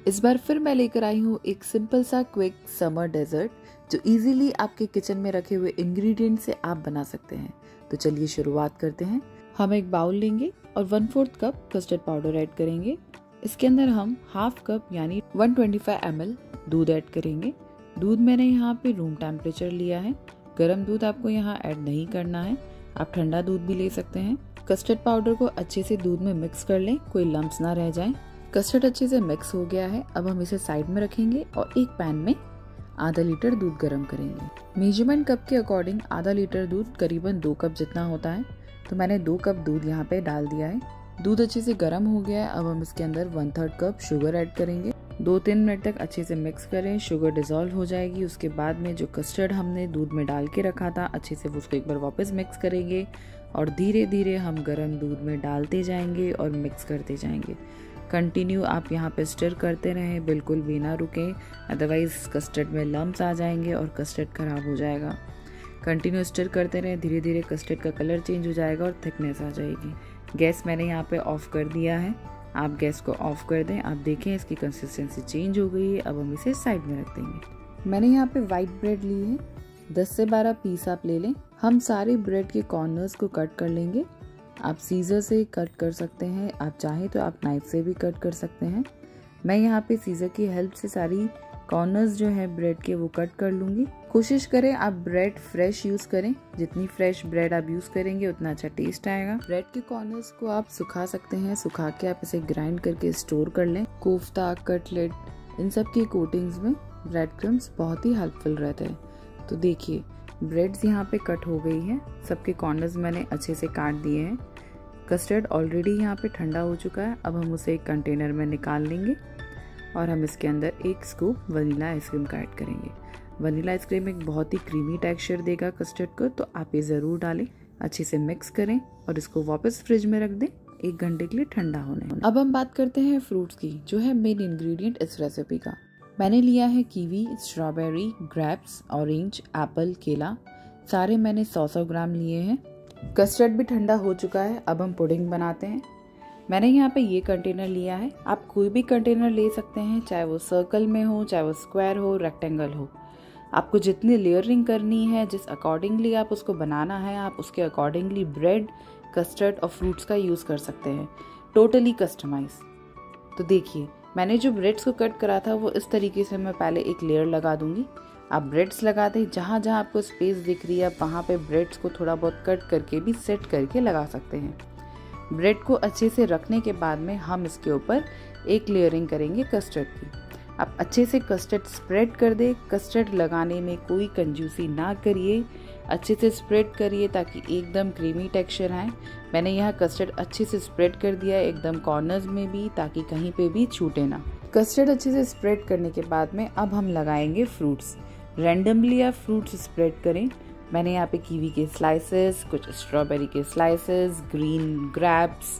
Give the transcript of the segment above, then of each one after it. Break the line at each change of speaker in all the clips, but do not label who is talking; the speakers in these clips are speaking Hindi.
इस बार फिर मैं लेकर आई हूँ एक सिंपल सा क्विक समर डेजर्ट जो इजीली आपके किचन में रखे हुए इंग्रेडिएंट से आप बना सकते हैं। तो चलिए शुरुआत करते हैं। हम एक बाउल लेंगे और 1/4 कप कस्टर्ड पाउडर ऐड करेंगे। इसके अंदर हम हाफ कप यानी 125 ml दूध ऐड करेंगे। दूध मैंने यहाँ पे रूम टेम्परेचर लिया है। गर्म दूध आपको यहाँ ऐड नहीं करना है, आप ठंडा दूध भी ले सकते हैं। कस्टर्ड पाउडर को अच्छे से दूध में मिक्स कर लें, कोई लम्प्स ना रह जाएं। कस्टर्ड अच्छे से मिक्स हो गया है। अब हम इसे साइड में रखेंगे और एक पैन में आधा लीटर दूध गर्म करेंगे। मेजरमेंट कप के अकॉर्डिंग आधा लीटर दूध करीबन 2 कप जितना होता है, तो मैंने 2 कप दूध यहाँ पे डाल दिया है। दूध अच्छे से गर्म हो गया है। अब हम इसके अंदर 1/3 कप शुगर ऐड करेंगे। 2-3 मिनट तक अच्छे से मिक्स करें। शुगर डिसॉल्व हो जाएगी। उसके बाद में जो कस्टर्ड हमने दूध में डाल के रखा था, अच्छे से उसको एक बार वापस मिक्स करेंगे और धीरे धीरे हम गर्म दूध में डालते जाएंगे और मिक्स करते जाएंगे। कंटिन्यू आप यहाँ पे स्टर करते रहें, बिल्कुल भी ना रुकें, अदरवाइज कस्टर्ड में लम्प्स आ जाएंगे और कस्टर्ड खराब हो जाएगा। कंटिन्यू स्टर करते रहें, धीरे धीरे कस्टर्ड का कलर चेंज हो जाएगा और थिकनेस आ जाएगी। गैस मैंने यहाँ पे ऑफ कर दिया है, आप गैस को ऑफ कर दें। आप देखें इसकी कंसिस्टेंसी चेंज हो गई है। अब हम इसे साइड में रख देंगे। मैंने यहाँ पे वाइट ब्रेड ली है, 10 से 12 पीस आप ले लें। हम सारे ब्रेड के कॉर्नर्स को कट कर लेंगे। आप सीजर से कट कर सकते हैं, आप चाहें तो आप नाइफ से भी कट कर सकते हैं। मैं यहाँ पे सीजर की हेल्प से सारी कॉर्नर्स जो है ब्रेड के वो कट कर लूंगी। कोशिश करें आप ब्रेड फ्रेश यूज करें, जितनी फ्रेश ब्रेड आप यूज करेंगे उतना अच्छा टेस्ट आएगा। ब्रेड के कॉर्नर्स को आप सुखा सकते हैं, सुखा के आप इसे ग्राइंड करके स्टोर कर लें। कोफ्ता, कटलेट, इन सब की कोटिंग्स में ब्रेड क्रम्स बहुत ही हेल्पफुल रहते हैं। तो देखिए ब्रेड्स यहाँ पे कट हो गई है, सबके कॉर्नर्स मैंने अच्छे से काट दिए हैं। कस्टर्ड ऑलरेडी यहाँ पे ठंडा हो चुका है। अब हम उसे एक कंटेनर में निकाल लेंगे और हम इसके अंदर 1 स्कूप वनीला आइसक्रीम का ऐड करेंगे। वनीला आइसक्रीम एक बहुत ही क्रीमी टेक्सचर देगा कस्टर्ड को, तो आप ये ज़रूर डालें। अच्छे से मिक्स करें और इसको वापस फ्रिज में रख दें 1 घंटे के लिए ठंडा होने। अब हम बात करते हैं फ्रूट्स की, जो है मेन इंग्रेडिएंट इस रेसिपी का। मैंने लिया है kiwi, strawberry, grapes, orange, apple, केला, सारे मैंने 100 ग्राम लिए हैं। कस्टर्ड भी ठंडा हो चुका है। अब हम पुडिंग बनाते हैं। मैंने यहाँ पे ये कंटेनर लिया है, आप कोई भी कंटेनर ले सकते हैं, चाहे वो सर्कल में हो, चाहे वो स्क्वायर हो, रेक्टेंगल हो। आपको जितनी लेयरिंग करनी है, जिस अकॉर्डिंगली आप उसको बनाना है, आप उसके अकॉर्डिंगली ब्रेड, कस्टर्ड और फ्रूट्स का यूज़ कर सकते हैं, टोटली कस्टमाइज। तो देखिए मैंने जो ब्रेड्स को कट करा था वो इस तरीके से मैं पहले एक लेयर लगा दूंगी। आप ब्रेड्स लगा दें, जहाँ जहाँ आपको स्पेस दिख रही है आप वहाँ पे ब्रेड्स को थोड़ा बहुत कट करके भी सेट करके लगा सकते हैं। ब्रेड को अच्छे से रखने के बाद में हम इसके ऊपर एक लेयरिंग करेंगे कस्टर्ड की। आप अच्छे से कस्टर्ड स्प्रेड कर दें। कस्टर्ड लगाने में कोई कंजूसी ना करिए, अच्छे से स्प्रेड करिए ताकि एकदम क्रीमी टेक्सचर आए। मैंने यहाँ कस्टर्ड अच्छे से स्प्रेड कर दिया है, एकदम कॉर्नर्स में भी, ताकि कहीं पे भी छूटे ना। कस्टर्ड अच्छे से स्प्रेड करने के बाद में अब हम लगाएंगे फ्रूट्स। रैंडमली आप फ्रूट्स स्प्रेड करें। मैंने यहाँ पे कीवी के स्लाइसेस, कुछ स्ट्रॉबेरी के स्लाइसेस, ग्रीन ग्रेप्स,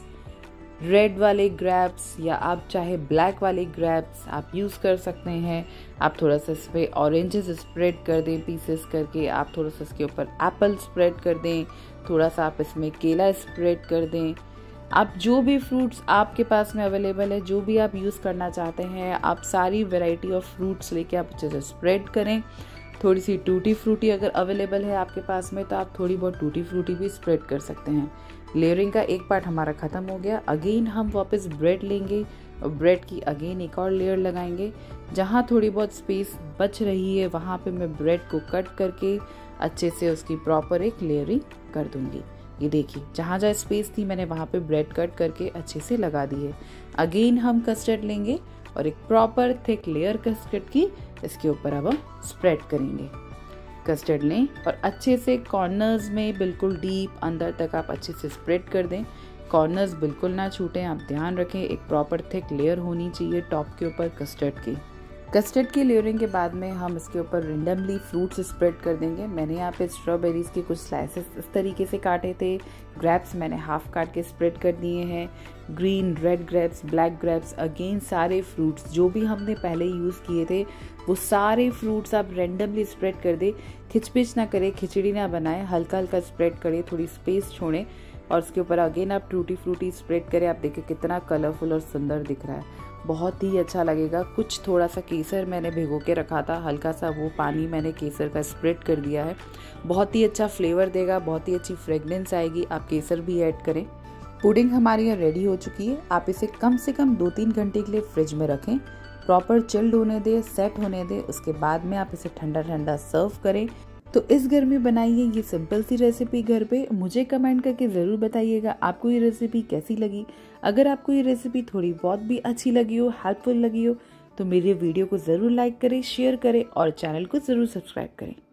रेड वाले ग्रेप्स या आप चाहे ब्लैक वाले ग्रेप्स आप यूज़ कर सकते हैं। आप थोड़ा सा इस पर ऑरेंजेस स्प्रेड कर दें पीसेस करके, आप थोड़ा सा इसके ऊपर एप्पल स्प्रेड कर दें, थोड़ा सा आप इसमें केला स्प्रेड कर दें। आप जो भी फ्रूट्स आपके पास में अवेलेबल है, जो भी आप यूज़ करना चाहते हैं, आप सारी वैरायटी ऑफ फ्रूट्स लेके आप अच्छे से स्प्रेड करें। थोड़ी सी टूटी फ्रूटी अगर अवेलेबल है आपके पास में तो आप थोड़ी बहुत टूटी फ्रूटी भी स्प्रेड कर सकते हैं। लेयरिंग का एक पार्ट हमारा ख़त्म हो गया। अगेन हम वापस ब्रेड लेंगे और ब्रेड की अगेन एक और लेयर लगाएंगे। जहाँ थोड़ी बहुत स्पेस बच रही है वहाँ पे मैं ब्रेड को कट करके अच्छे से उसकी प्रॉपर एक लेयरिंग कर दूँगी। ये देखिए जहाँ जहाँ स्पेस थी मैंने वहाँ पे ब्रेड कट करके अच्छे से लगा दी है। अगेन हम कस्टर्ड लेंगे और एक प्रॉपर थिक लेयर कस्टर्ड की इसके ऊपर अब हम स्प्रेड करेंगे। कस्टर्ड लें और अच्छे से कॉर्नर्स में बिल्कुल डीप अंदर तक आप अच्छे से स्प्रेड कर दें। कॉर्नर्स बिल्कुल ना छूटें, आप ध्यान रखें। एक प्रॉपर थिक लेयर होनी चाहिए टॉप के ऊपर कस्टर्ड की। कस्टर्ड की लेयरिंग के बाद में हम इसके ऊपर रेंडमली फ्रूट्स स्प्रेड कर देंगे। मैंने यहाँ पे स्ट्रॉबेरीज के कुछ स्लाइसेस इस तरीके से काटे थे। ग्रेप्स मैंने हाफ काट के स्प्रेड कर दिए हैं। Green, red grapes, black grapes, again सारे फ्रूट्स जो भी हमने पहले यूज़ किए थे वो सारे फ्रूट्स आप रेंडमली स्प्रेड कर दे। खिचपिच ना करें, खिचड़ी ना बनाएं, हल्का हल्का स्प्रेड करें, थोड़ी स्पेस छोड़ें और उसके ऊपर अगेन आप टूटी फ्रूटी स्प्रेड करें। आप देखिए कितना कलरफुल और सुंदर दिख रहा है। बहुत ही अच्छा लगेगा। कुछ थोड़ा सा केसर मैंने भिगो के रखा था, हल्का सा वो पानी मैंने केसर का स्प्रेड कर दिया है। बहुत ही अच्छा फ्लेवर देगा, बहुत ही अच्छी फ्रेगनेंस आएगी, आप केसर भी ऐड करें। पुडिंग हमारी यहाँ रेडी हो चुकी है। आप इसे कम से कम 2-3 घंटे के लिए फ्रिज में रखें, प्रॉपर चिल्ड होने दें, सेट होने दें। उसके बाद में आप इसे ठंडा ठंडा सर्व करें। तो इस घर में बनाइए ये सिंपल सी रेसिपी घर पे। मुझे कमेंट करके ज़रूर बताइएगा आपको ये रेसिपी कैसी लगी। अगर आपको ये रेसिपी थोड़ी बहुत भी अच्छी लगी हो, हेल्पफुल लगी हो, तो मेरे वीडियो को ज़रूर लाइक करें, शेयर करें और चैनल को ज़रूर सब्सक्राइब करें।